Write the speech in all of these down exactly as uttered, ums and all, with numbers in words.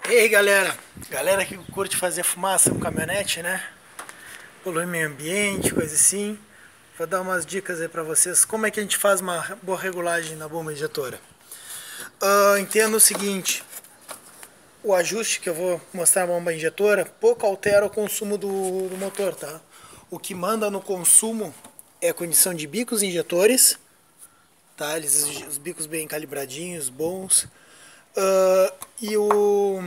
E aí galera, galera que curte fazer fumaça com caminhonete, né? Poluir meio ambiente, coisa assim. Vou dar umas dicas aí pra vocês como é que a gente faz uma boa regulagem na bomba injetora. Uh, entenda o seguinte, o ajuste que eu vou mostrar na bomba injetora pouco altera o consumo do, do motor, tá? O que manda no consumo é a condição de bicos injetores, tá? Eles, os bicos bem calibradinhos, bons. Uh, e o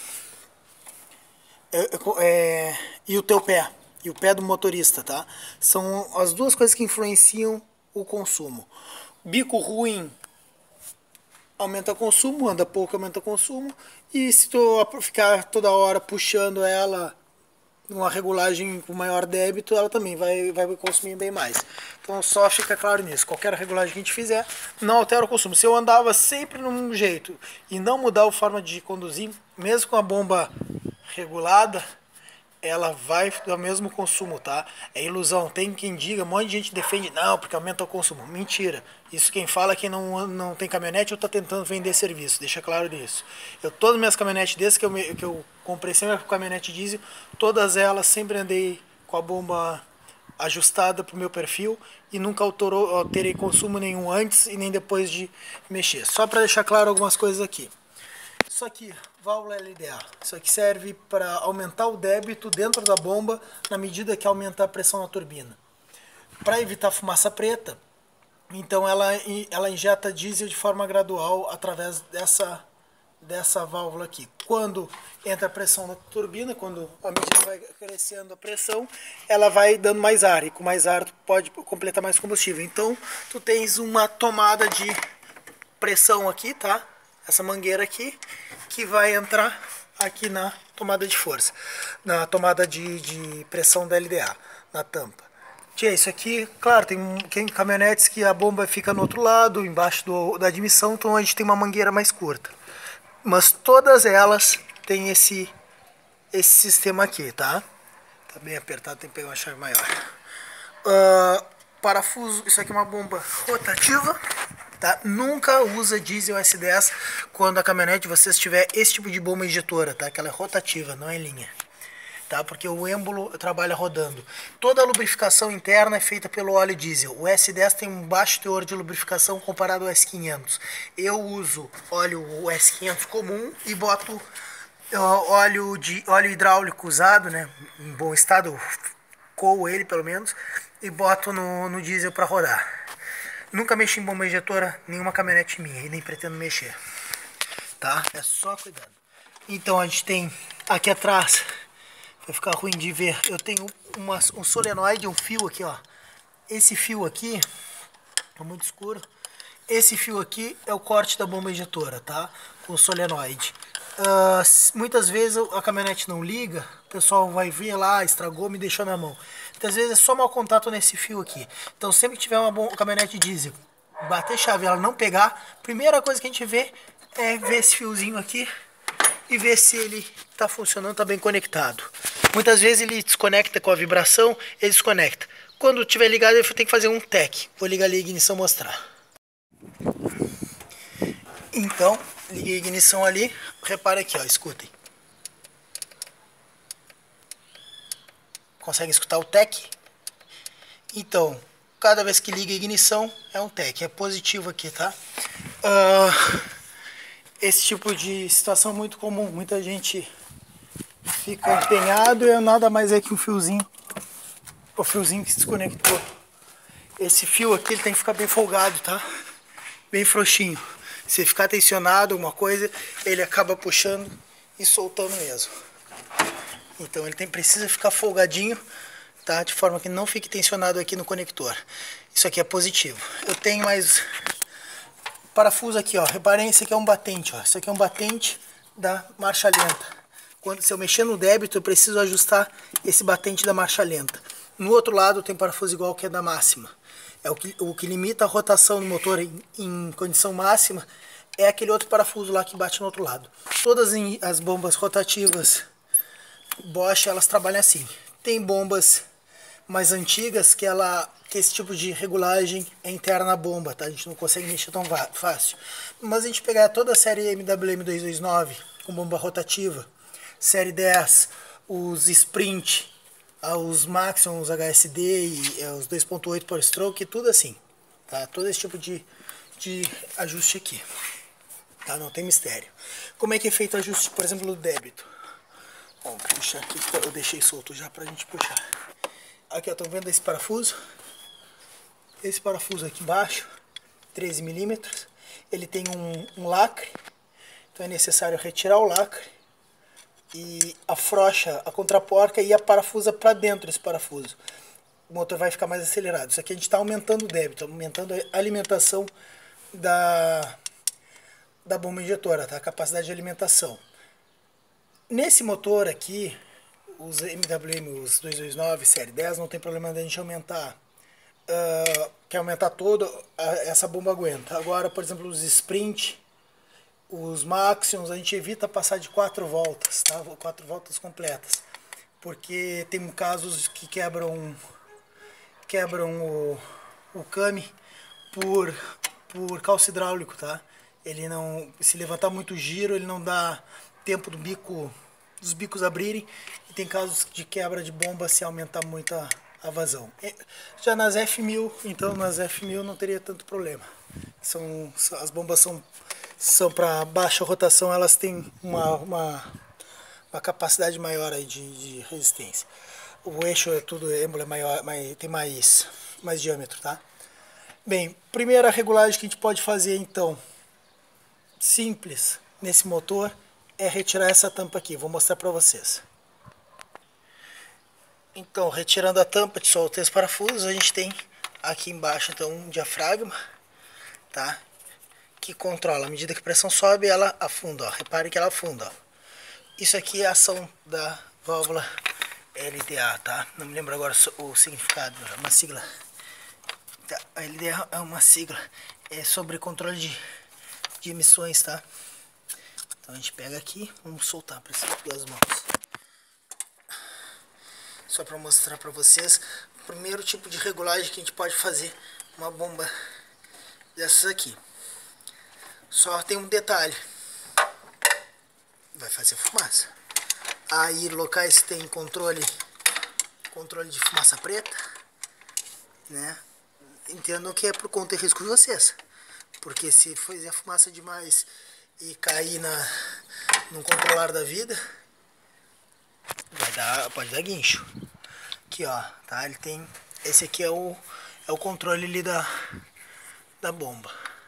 É, é, e o teu pé, e o pé do motorista, tá? São as duas coisas que influenciam o consumo. Bico ruim aumenta o consumo, anda pouco aumenta o consumo, e se tu ficar toda hora puxando ela numa regulagem com maior débito, ela também vai, vai consumir bem mais. Então só fica claro nisso, qualquer regulagem que a gente fizer não altera o consumo. Se eu andava sempre num jeito e não mudar a forma de conduzir, mesmo com a bomba regulada, ela vai dar o mesmo consumo, tá? É ilusão. Tem quem diga, um monte de gente defende, não, porque aumenta o consumo. Mentira. Isso quem fala é quem não, não tem caminhonete ou tá tentando vender serviço. Deixa claro nisso. Eu, todas as minhas caminhonetes, desde que eu, me, que eu comprei sempre com caminhonete diesel, todas elas sempre andei com a bomba ajustada pro meu perfil e nunca alterou, alterei consumo nenhum antes e nem depois de mexer. Só para deixar claro algumas coisas aqui. Isso aqui, válvula L D A. Isso aqui serve para aumentar o débito dentro da bomba na medida que aumenta a pressão na turbina. Para evitar fumaça preta, então ela, ela injeta diesel de forma gradual através dessa, dessa válvula aqui. Quando entra a pressão na turbina, quando a medida vai crescendo a pressão, ela vai dando mais ar. E com mais ar tu pode completar mais combustível. Então tu tens uma tomada de pressão aqui, tá? Essa mangueira aqui, que vai entrar aqui na tomada de força, na tomada de, de pressão da L D A, na tampa. Tia, isso aqui, claro, tem, tem caminhonetes que a bomba fica no outro lado, embaixo do, da admissão, então a gente tem uma mangueira mais curta. Mas todas elas têm esse, esse sistema aqui, tá? Tá bem apertado, tem que pegar uma chave maior. Uh, parafuso, isso aqui é uma bomba rotativa. Tá? Nunca usa diesel S dez quando a caminhonete vocês tiver esse tipo de bomba injetora, tá? Que ela é rotativa, não é linha, tá? Porque o êmbolo trabalha rodando. Toda a lubrificação interna é feita pelo óleo diesel. O S dez tem um baixo teor de lubrificação comparado ao S quinhentos. Eu uso óleo o S quinhentos comum e boto óleo de óleo hidráulico usado, né? Em bom estado, coo ele pelo menos e boto no, no diesel para rodar. Nunca mexi em bomba injetora, nenhuma caminhonete minha, e nem pretendo mexer, tá? É só cuidado. Então a gente tem aqui atrás, vai ficar ruim de ver, eu tenho uma, um solenoide, um fio aqui, ó. Esse fio aqui, tá muito escuro, esse fio aqui é o corte da bomba injetora, tá? Com o solenoide. Uh, muitas vezes a caminhonete não liga, o pessoal vai ver lá, estragou, me deixou na mão. Muitas vezes é só mau contato nesse fio aqui. Então sempre que tiver uma, uma caminhonete diesel, bater chave e ela não pegar, primeira coisa que a gente vê é ver esse fiozinho aqui e ver se ele está funcionando, está bem conectado. Muitas vezes ele desconecta com a vibração, ele desconecta. Quando tiver ligado eu tenho que fazer um tec. Vou ligar ali a ignição e mostrar. Então, liguei a ignição ali, repara aqui, ó, escutem. Consegue escutar o tec? Então, cada vez que liga a ignição é um tec, é positivo aqui, tá? Uh, esse tipo de situação é muito comum, muita gente fica empenhado e nada mais é que um fiozinho, o fiozinho que se desconectou. Esse fio aqui ele tem que ficar bem folgado, tá? Bem frouxinho. Se ficar tensionado alguma coisa, ele acaba puxando e soltando mesmo. Então ele tem, precisa ficar folgadinho, tá? De forma que não fique tensionado aqui no conector. Isso aqui é positivo. Eu tenho mais parafuso aqui, ó. Reparem, esse aqui é um batente, ó. Isso aqui é um batente da marcha lenta. Quando, se eu mexer no débito, eu preciso ajustar esse batente da marcha lenta. No outro lado tem parafuso igual que é da máxima. É o que, o que limita a rotação do motor em, em condição máxima é aquele outro parafuso lá que bate no outro lado. Todas as bombas rotativas Bosch, elas trabalham assim. Tem bombas mais antigas que ela que esse tipo de regulagem é interna na bomba, tá? A gente não consegue mexer tão fácil. Mas a gente pegar toda a série M W M duzentos e vinte e nove com bomba rotativa. Série dez, os Sprint, os Maxion, os H S D e os dois ponto oito Power Stroke, tudo assim. Tá? Todo esse tipo de, de ajuste aqui. Tá? Não tem mistério. Como é que é feito o ajuste, por exemplo, no débito? Bom, vou puxar aqui, eu deixei solto já pra gente puxar. Aqui, ó, estão vendo esse parafuso? Esse parafuso aqui embaixo, treze milímetros, ele tem um, um lacre, então é necessário retirar o lacre e afrouxa a contraporca e a parafusa para dentro desse parafuso. O motor vai ficar mais acelerado. Isso aqui a gente está aumentando o débito, aumentando a alimentação da, da bomba injetora, tá? A capacidade de alimentação. Nesse motor aqui, os M W M, os duzentos e vinte e nove, série dez, não tem problema da gente aumentar. Uh, quer aumentar todo, uh, essa bomba aguenta. Agora, por exemplo, os Sprint, os Maxions, a gente evita passar de quatro voltas, tá? Quatro voltas completas, porque tem casos que quebram quebram o, o came por, por calço hidráulico, tá? Ele não, se levantar muito giro, ele não dá tempo do bico, dos bicos abrirem, e tem casos de quebra de bomba se aumentar muito a a vazão. Já nas F mil, então nas F mil não teria tanto problema. São, as bombas são, são para baixa rotação, elas têm uma, uma, uma capacidade maior aí de, de resistência. O eixo é tudo, êmbolo é maior, mais, tem mais, mais diâmetro, tá? Bem, primeira regulagem que a gente pode fazer então, simples, nesse motor, é retirar essa tampa aqui. Vou mostrar para vocês. Então, retirando a tampa de solta esse parafuso, a gente tem aqui embaixo então um diafragma, tá? Que controla, à medida que a pressão sobe, ela afunda, ó. Repare que ela afunda, ó. Isso aqui é a ação da válvula L D A, tá? Não me lembro agora o significado, é uma sigla. A L D A é uma sigla, é sobre controle de, de emissões, tá? Então a gente pega aqui, vamos soltar para essas duas mãos. Só para mostrar para vocês o primeiro tipo de regulagem que a gente pode fazer uma bomba dessas aqui. Só tem um detalhe, vai fazer fumaça. Aí locais tem controle, controle de fumaça preta, né? Entendam que é por conta e risco de vocês, porque se fizer fumaça demais e cair na, no controlar da vida, vai dar, pode dar guincho. Aqui, ó, tá? Ele tem, esse aqui é o é o controle ali da da bomba.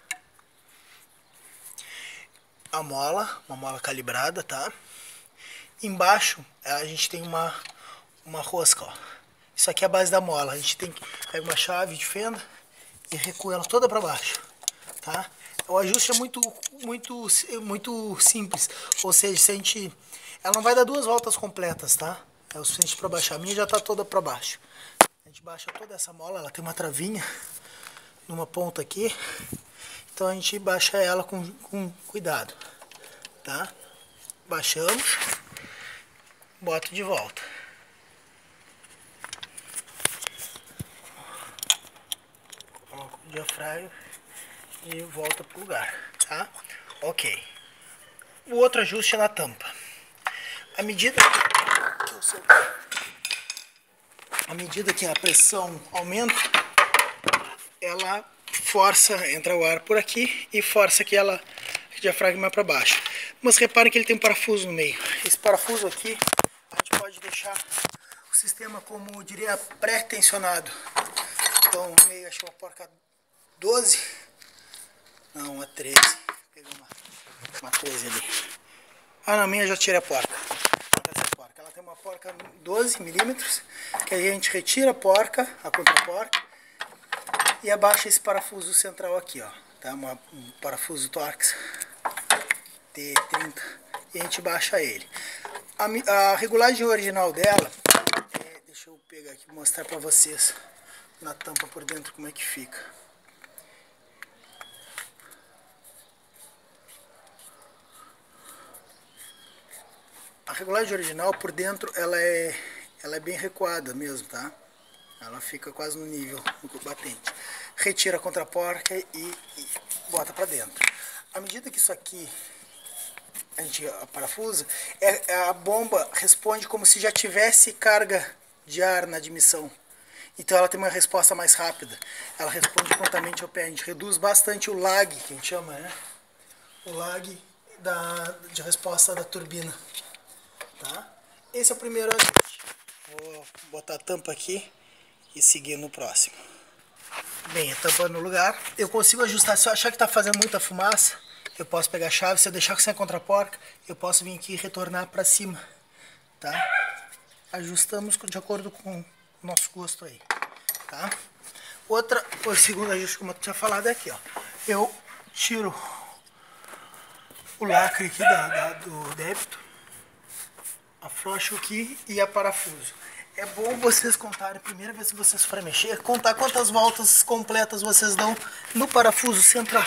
A mola, uma mola calibrada, tá? Embaixo a gente tem uma uma rosca, ó. Isso aqui é a base da mola. A gente tem que pegar uma chave de fenda e recuar ela toda para baixo, tá? O ajuste é muito muito muito simples, ou seja, se a gente, ela não vai dar duas voltas completas, tá? É o suficiente para baixar. A minha já está toda para baixo. A gente baixa toda essa mola, ela tem uma travinha numa ponta aqui. Então a gente baixa ela com, com cuidado, tá? Baixamos, boto de volta. Coloco o diafragma e volta pro lugar, tá? Ok. O outro ajuste é na tampa. À medida que eu soltar, à medida que a pressão aumenta, ela força, entra o ar por aqui e força que ela, o diafragma para baixo. Mas reparem que ele tem um parafuso no meio. Esse parafuso aqui, a gente pode deixar o sistema como, eu diria, pré-tensionado. Então, no meio, acho que é uma porca doze, não, uma treze. Peguei uma, uma treze ali. Ah, na minha já tirei a porca. Ela tem uma porca doze milímetros, que a gente retira a porca, a contraporca, e abaixa esse parafuso central aqui, ó, tá? Uma, um parafuso Torx T trinta, e a gente baixa ele. A, a regulagem original dela, é, deixa eu pegar aqui e mostrar pra vocês na tampa por dentro como é que fica. A regulagem original por dentro ela é, ela é bem recuada mesmo, tá? Ela fica quase no nível do batente. Retira a contraporca e, e bota pra dentro. À medida que isso aqui a gente parafusa, é, a bomba responde como se já tivesse carga de ar na admissão. Então ela tem uma resposta mais rápida. Ela responde prontamente ao pé. A gente reduz bastante o lag, que a gente chama, né? O lag da, de resposta da turbina. Tá? Esse é o primeiro ajuste. Vou botar a tampa aqui e seguir no próximo. Bem, a tampa no lugar. Eu consigo ajustar. Se eu achar que está fazendo muita fumaça, eu posso pegar a chave. Se eu deixar sem a contraporca, eu posso vir aqui e retornar para cima. Tá? Ajustamos de acordo com o nosso gosto aí. Tá? Outra, o segundo ajuste, como eu tinha falado, é aqui, ó. Eu tiro o lacre aqui da, da, do débito, afrouxo aqui e a parafuso. É bom vocês contarem, a primeira vez que vocês forem mexer, contar quantas voltas completas vocês dão no parafuso central.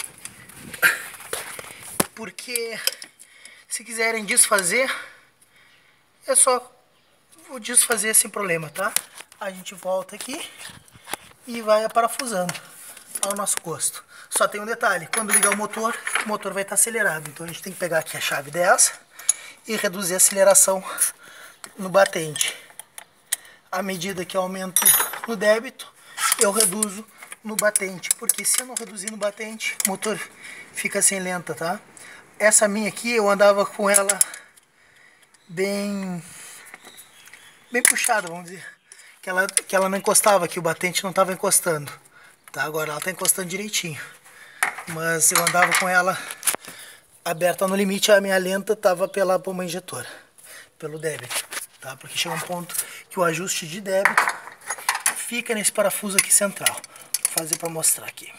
Porque se quiserem desfazer, é só desfazer sem problema, tá? A gente volta aqui e vai parafusando ao nosso gosto. Só tem um detalhe, quando ligar o motor, o motor vai estar acelerado. Então a gente tem que pegar aqui a chave dessa e reduzir a aceleração no batente. À medida que eu aumento no débito, eu reduzo no batente. Porque se eu não reduzir no batente, o motor fica sem lenta, tá? Essa minha aqui, eu andava com ela bem, bem puxada, vamos dizer. Que ela, que ela não encostava aqui, o batente não estava encostando. Tá? Agora ela está encostando direitinho. Mas eu andava com ela aberta no limite, a minha lenta estava pela bomba injetora, pelo débito. Tá? Porque chega um ponto que o ajuste de débito fica nesse parafuso aqui central. Vou fazer para mostrar aqui.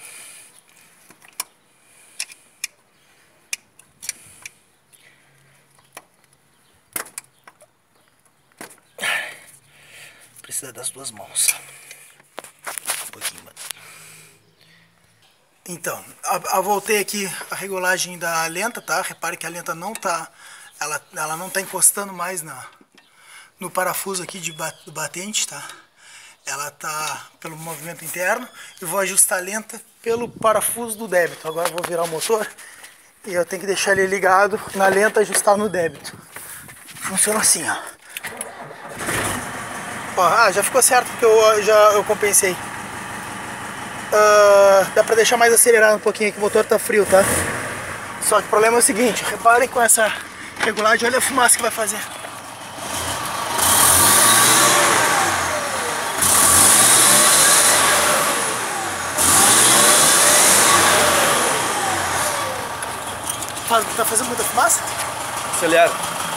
Precisa das duas mãos. Um pouquinho mais. Então, a, a voltei aqui a regulagem da lenta, tá? Repare que a lenta não tá, ela, ela não tá encostando mais na, no parafuso aqui de, do batente, tá? Ela tá pelo movimento interno e vou ajustar a lenta pelo parafuso do débito. Agora eu vou virar o motor e eu tenho que deixar ele ligado na lenta e ajustar no débito. Funciona assim, ó. Ó, ah, já ficou certo porque eu já eu compensei. Uh, dá pra deixar mais acelerado um pouquinho aqui, o motor tá frio, tá? Só que o problema é o seguinte, reparem com essa regulagem, olha a fumaça que vai fazer. Tá fazendo muita fumaça? Acelera.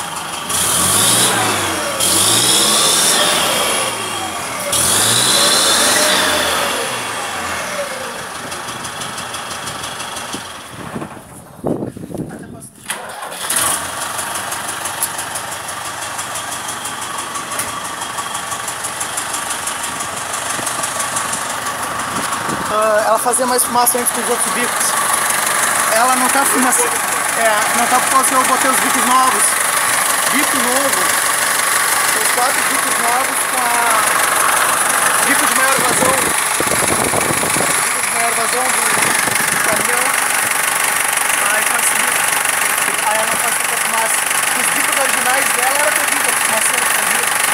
Uh, ela fazia mais fumaça antes que os outros bicos. Ela não tá fumaça. É, não tá por causa que eu botei os bicos novos. Bico novo. Os quatro bicos novos com a bico de maior vazão. Bico de maior vazão do caminhão. Aí facilita. Aí ela não faz tanta fumaça. Os bicos originais dela era terrível a fumaça que fazia.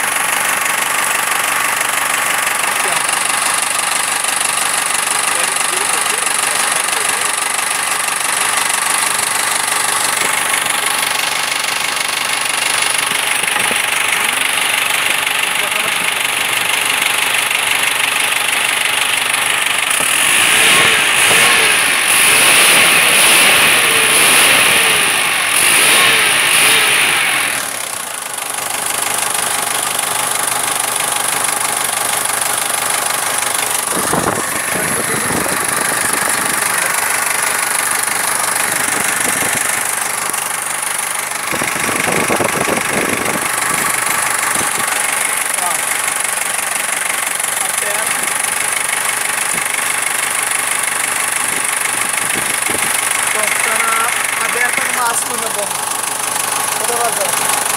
Máximo na bomba, toda vazão.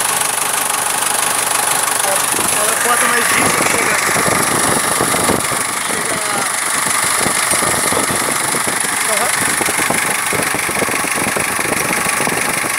Ela bota mais disso, chega, chega, uhum.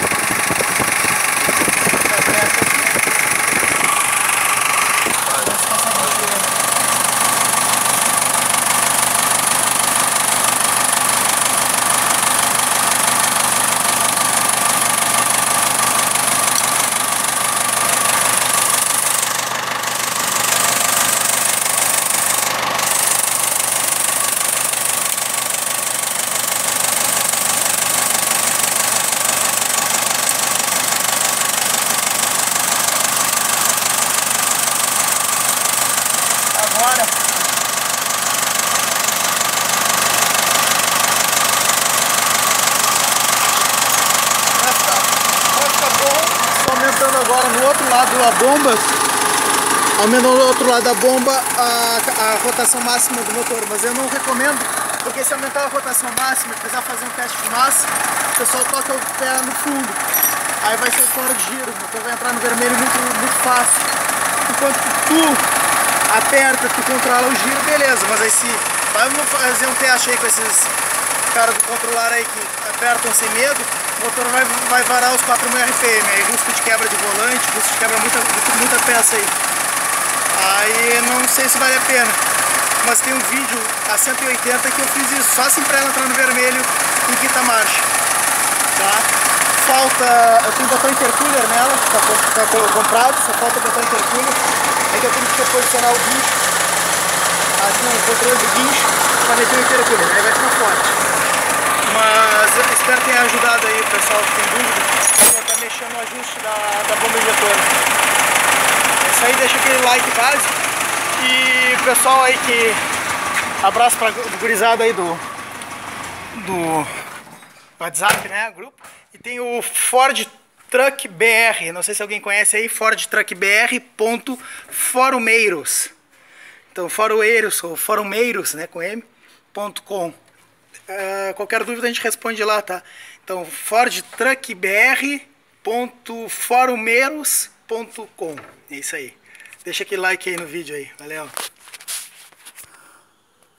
agora no outro lado a bomba, aumenta no outro lado da bomba a, a rotação máxima do motor, mas eu não recomendo, porque se aumentar a rotação máxima e precisar fazer um teste de massa, o pessoal toca o pé no fundo, aí vai ser fora de giro, então vai entrar no vermelho muito, muito fácil. Enquanto que tu aperta, tu controla o giro, beleza, mas aí se vamos fazer um teste aí com esses caras do controlar aí que apertam sem medo, o motor vai, vai varar os quatro mil R P M, aí risco de quebra de volante, risco de quebra muita, muita peça aí. Aí não sei se vale a pena, mas tem um vídeo a cento e oitenta que eu fiz isso, só assim pra ela entrar no vermelho em quinta marcha, tá? Falta, eu tenho botão intercooler nela, tá, tá comprado, só falta o botão intercooler, é que eu tenho que reposicionar o guincho, assim, o controle do guincho, para meter o intercooler, aí vai ficar forte. Mas eu espero que tenha ajudado aí o pessoal que tem dúvida, eu tá mexendo no ajuste da, da bomba injetora. É isso aí, deixa aquele like básico, e o pessoal aí que, abraço pra gurizada aí do, do WhatsApp, né, grupo. E tem o Ford Truck B R, não sei se alguém conhece aí, Ford Truck B R ponto forumeiros. Então, Foroeiros, ou Forumeiros, né, com M, ponto com. Uh, qualquer dúvida a gente responde lá, tá? Então, Ford Truck B R ponto forumeiros ponto com. É isso aí. Deixa aquele like aí no vídeo aí. Valeu!